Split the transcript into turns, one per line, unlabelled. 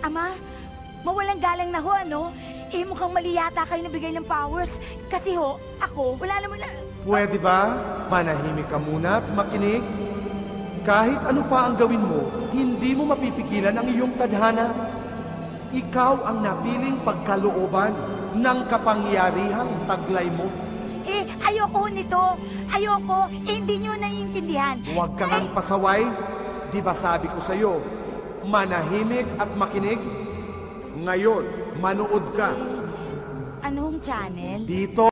Ama, mawalang galang na ho, ano? Mukhang mali yata kayo nabigay ng powers. Kasi ho, ako, wala naman na...
Pwede ba? Manahimik ka muna at makinig. Kahit ano pa ang gawin mo, hindi mo mapipigilan ang iyong tadhana. Ikaw ang napiling pagkalooban ng kapangyarihang taglay mo.
Ayoko nito. Ayoko. Hindi nyo naiintindihan.
Huwag ka ngang pasaway. Di ba sabi ko sa'yo, manahimik at makinig? Ngayon, manood ka.
Anong channel?
Dito.